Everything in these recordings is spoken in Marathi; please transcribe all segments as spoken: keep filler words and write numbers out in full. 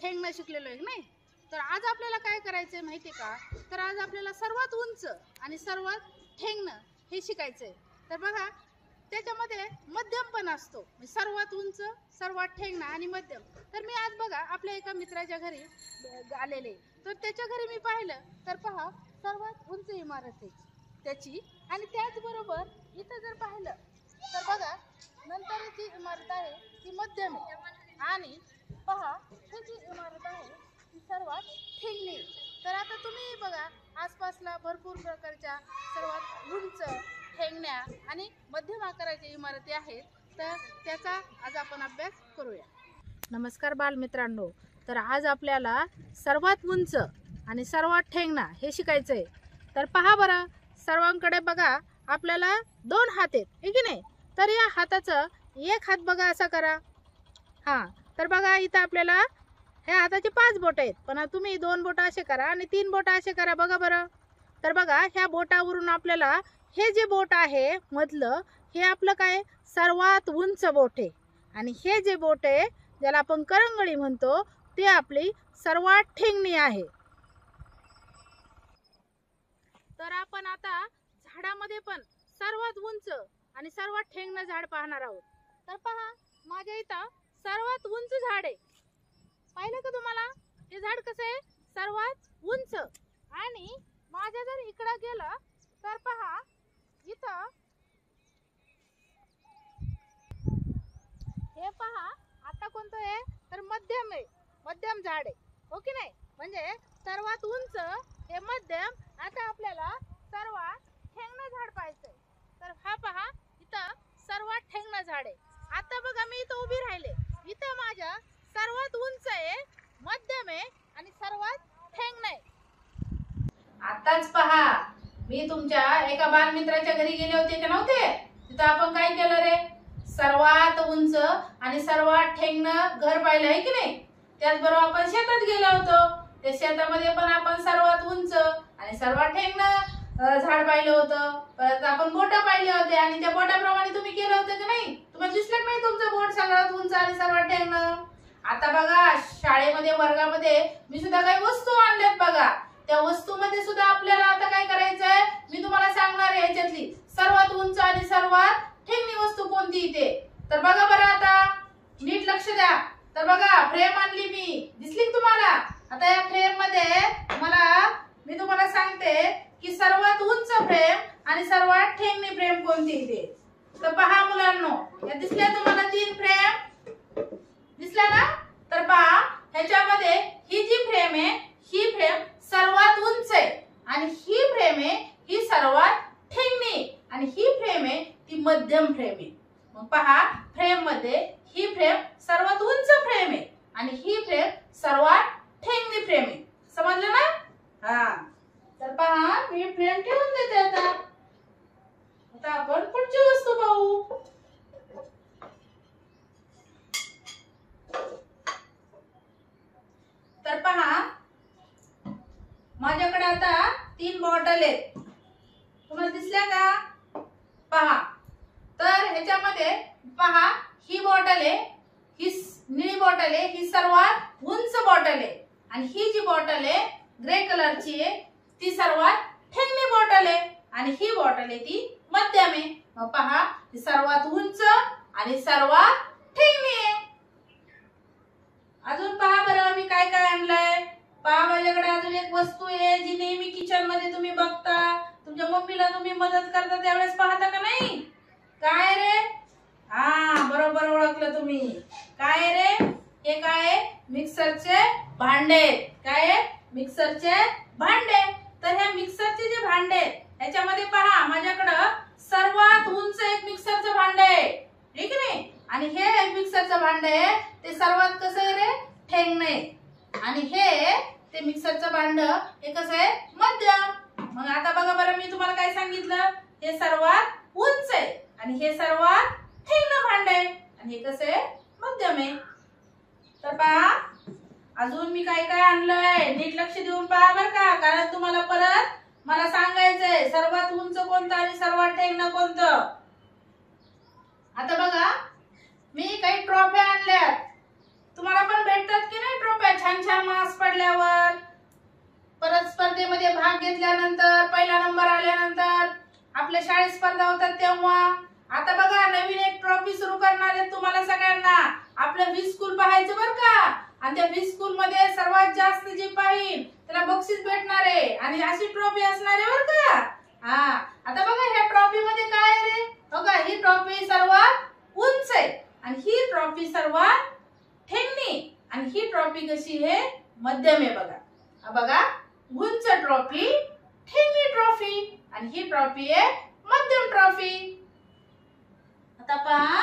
ठेंगणं शिकलेलो आहे नाही. तर आज आपल्याला काय करायचंय माहिती का, तर आज आपल्याला सर्वात उंच आणि सर्वात ठेंगणं हे शिकायचंय. तर बघा त्याच्यामध्ये मध्यम पण असतो, सर्वात उंच, सर्वात ठेंगणं आणि मध्यम. तर मी आज बघा आपल्या एका मित्राच्या घरी आलेले, तर त्याच्या घरी मी पाहिलं तर पहा सर्वात उंच इमारत आहे त्याची, आणि त्याचबरोबर इथं जर पाहिलं तर बघा नंतर जी इमारत आहे ती मध्यम आहे, आणि पहा ही जी इमारत आहे ती सर्वात ठेंगणी. तर आता तुम्ही बघा आसपासला भरपूर प्रकारच्या सर्वात उंच, ठेंगण्या आणि मध्यम आकाराच्या इमारती आहेत, तर त्याचा आज आपण अभ्यास करूया. नमस्कार बालमित्रांनो. तर आज आपल्याला सर्वात उंच आणि सर्वात ठेंगणा हे शिकायचं आहे. तर पहा बरं, सर्वांकडे बघा आपल्याला दोन हात आहेत, हे की नाही. तर या हाताचं एक हात बघा असा करा. हां, तर बघा इथं आपल्याला ह्या हाताचे पाच बोट आहेत, पण तुम्ही दोन बोट असे करा आणि तीन बोट असे करा बघा बरं. तर बघा ह्या बोटावरून आपल्याला हे जे बोट आहे मधलं, हे आपलं काय सर्वात उंच बोट आहे, आणि हे जे बोट आहे ज्याला आपण करंगळी म्हणतो ते आपली सर्वात ठेंगणी आहे. तर आपण आता झाडामध्ये पण सर्वात उंच आणि सर्वात ठेंगणं झाड पाहणार आहोत. तर पहा माझ्या इथं सर्वात उंच झाड आहे, पाहिलं का तुम्हाला? हे झाड कसं आहे सर्वात उंच. आणि माझ्या जर इकडं गेलं तर पहा इथं हे पहा आता कोणतं आहे तर मध्यम आहे, मध्यम झाड आहे, हो की नाही. म्हणजे सर्वात उंच हे मध्यम. आता आपल्याला सर्वात ठेंगणं झाड पाहायचंय. तर हा पहा इथं सर्वात ठेंगणं झाड आहे. आता बघा मी इथं उभी राहिले, इथं माझ्या सर्वात उंच आहे, मध्यम आहे आणि सर्वात ठेंगणं आहे. आताच पहा मी तुमच्या एका बालमित्राच्या घरी गेले होते का नव्हते, तिथं आपण काय केलं रे, सर्वात उंच आणि सर्वात ठेंगणं घर पाहिलं आहे की नाही. त्याचबरोबर आपण शेतात गेलो होतो, त्या शेतामध्ये पण आपण सर्वात उंच आणि सर्वात ठेंगणं झाड पाहिलं होतं. परत आपण बोटं पाहिले होते, आणि त्या बोटाप्रमाणे तुम्ही केलं होतं की नाही. तुम्हाला दिसलं नाही तुमचं बोट सर्वात उंच आणि सर्वात ठेंगणं. आता बघा शाळेमध्ये वर्गामध्ये मी सुद्धा काही वस्तू आणल्यात बघा, त्या वस्तूमध्ये सुद्धा आपल्याला आता काय करायचंय मी तुम्हाला सांगणार आहे ह्याच्यातली सर्वात उंच आणि सर्वात ठेंगणी वस्तू कोणती इथे. तर बघा बरं आता नीट लक्ष द्या. तर बघा फ्रेम आणली मी, दिसली तुम्हाला. आता या फ्रेम मध्ये मला मी तुम्हाला सांगते की सर्वात उंच फ्रेम आणि सर्वात ठेंगणी फ्रेम कोणती इथे. तर पहा मुलांनो, या दिसल्या तुम्हाला तीन फ्रेम दिसल्या ना. तर पहा ह्याच्यामध्ये ही जी फ्रेम आहे ही फ्रेम सर्वात उंच आहे, आणि ही फ्रेम आहे ही सर्वात ठेंगणी, आणि ही फ्रेम आहे ती मध्यम फ्रेम आहे. मग पहा फ्रेम मध्ये ही फ्रेम सर्वात उंच फ्रेम आहे आणि ही फ्रेम सर्वात ठेंगणी फ्रेम आहे. समजलं ना? हा, तर पहा मी फ्रेम ठेवून देते. आता आता आपण पुढची वस्तू पाहू. तर पहा माझ्याकडे आता तीन बॉटल आहेत, तुम्हाला दिसल्या का? पहा तर ह्याच्यामध्ये पहा ही बॉटल आहे, ही निळी बॉटल आहे, ही सर्वात उंच बॉटल आहे, आणि ही जी बॉटल आहे ग्रे कलरची आहे ती सर्वात ठेंगणी बॉटल आहे, आणि ही बॉटल आहे ती मध्यम आहे. मग पहा ही सर्वात उंच आणि सर्वात ठेंगणी आहे. अजून पहा बरं मी काय काय आणलंय. पहा माझ्याकडे अजून एक वस्तू आहे जी नेहमी किचन मध्ये तुम्ही बघता, तुमच्या मम्मीला तुम्ही मदत करता त्यावेळेस पाहता का नाही. काय रे? हा बरोबर ओळखलं तुम्ही. काय रे? हे काय मिक्सरचे भांडे. काय मिक्सरचे भांडे. तर ह्या मिक्सरचे जे भांडे ह्याच्यामध्ये पहा माझ्याकडं सर्वात उंच एक मिक्सरचं भांडे आहे, ठीक नाही. आणि हे मिक्सरचं भांडे आहे ते सर्वात कसं आहे रे ठेंगणं आहे, आणि हे ते मिक्सरचं भांड हे कसं आहे मध्यम. मग आता बघा बरं मी तुम्हाला काय सांगितलं, हे सर्वात उंच आहे आणि हे सर्वात ठेंगणं भांड आहे, आणि हे कसं आहे मध्यम आहे. तर पहा अजून मी काय काय आणलंय, नीट लक्ष देऊन पहा बरं का, कारण तुम्हाला परत मला सांगायचंय सर्वात उंच कोणतं आणि सर्वात ठेंगणं कोणतं. आता बघा मी काही ट्रॉफ्या आणल्यात, तुम्हाला पण भेटतात की नाही ट्रॉफ्या छान छान मार्क्स पडल्यावर, परत स्पर्धेमध्ये भाग घेतल्यानंतर, पहिला नंबर आल्यानंतर, आपल्या शाळेत स्पर्धा होतात तेव्हा. आता बघा नवीन एक ट्रॉफी सुरू करणार आहे तुम्हाला सगळ्यांना. आपलं वीस स्कूल पाहायचं बरं का, आणि त्या वीस स्कूल मध्ये सर्वात जास्त जे पाहिल त्याला बक्षीस भेटणार आहे आणि अशी ट्रॉफी असणार आहे बरं का. हा आता बघा ह्या ट्रॉफी मध्ये काय आहे रे, बघा ही ट्रॉफी सर्वात उंच आहे आणि ही ट्रॉफी सर्वात ठेंगणी, आणि ही ट्रॉफी कशी आहे, मध्यम आहे. बघा हा बघा, उंच ट्रॉफी, ठेंगणी ट्रॉफी, आणि ही ट्रॉफी आहे मध्यम ट्रॉफी. आता पहा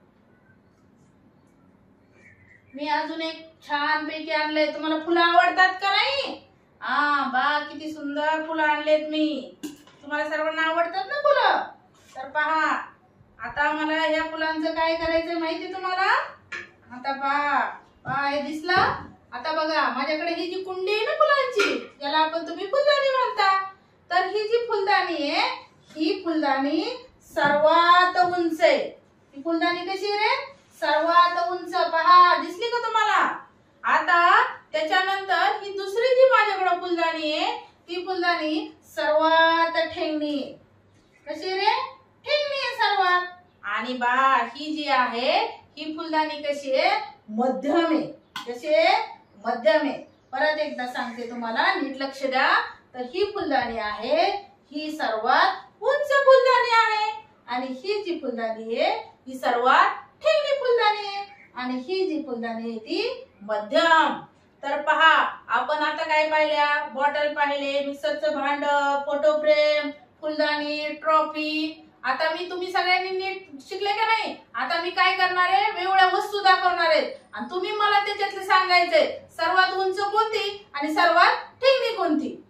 मी अजून एक छान पैकी आणलंय. तुम्हाला फुलं आवडतात का नाही? हा बा किती सुंदर फुलं आणलेत मी. तुम्हाला सर्वांना आवडतात ना फुलं? तर पहा आता मला ह्या फुलांचं काय करायचं माहिती तुम्हाला? आता पहा पहा हे दिसलं. आता बघा माझ्याकडे ही जी कुंडी आहे ना फुलांची, ज्याला आपण तुम्ही फुलदाणी म्हणता, तर ही जी फुलदाणी आहे ही फुलदाणी सर्वात उंच आहे. ही फुलदाणी कशी आहे रे? सर्वात उंच. पहा दिसली का तुम्हाला? आता त्याच्यानंतर ही दुसरी जी माझ्याकडे फुलदाणी आहे ती फुलदाणी सर्वात ठेंगणी. कशी रे? ठेंगणी आहे सर्वात. आणि बा ही जी आहे ही फुलदाणी कशी आहे? मध्यम आहे. कशी आहे? मध्यम आहे. परत एकदा सांगते तुम्हाला, नीट लक्ष द्या. तर ही फुलदाणी आहे ही सर्वात उंच फुलदाणी आहे, आणि ही जी फुलदाणी आहे ही सर्वात ठेंगणी फुलदाणी आहे, आणि ही जी फुलदाणी आहे ती मध्यम. तर पहा आपण आता काय पाहिल्या? बॉटल पाहिले, मिक्सरचं भांड, फोटो फ्रेम, फुलदाणी, ट्रॉफी. आता मी तुम्ही सगळ्यांनी नीट शिकले का नाही? आता मी काय करणार आहे, वेगवेगळ्या वस्तू दाखवणार आहे आणि तुम्ही मला त्याच्यातले सांगायचंय सर्वात उंच कोणती आणि सर्वात ठेंगणी कोणती.